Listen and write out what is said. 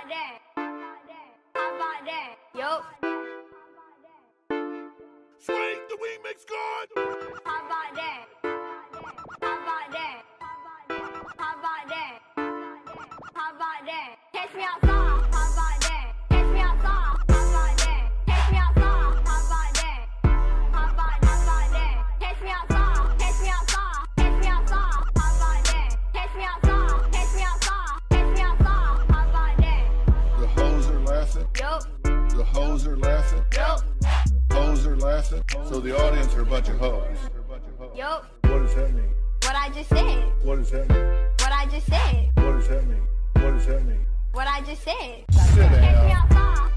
that? How about that? Yup. Swing the remix god. How about that? How about that? How about that? How about that? Catch me outside. How about that? Catch me outside. How about that? Catch me outside. How about that? How about that? Catch me outside. Catch me outside. Catch me outside. How about that? Catch me outside. Catch me outside. Catch me outside. How about that? The hoes are laughing. Yup. The hoes are laughing. Yup. Hoes are laughing. So the audience are a bunch of hoes. Yup. What does that mean? What I just said. What does that mean? What I just said. What does that mean? What does that mean? What I just said. Sit Catch me down. outside.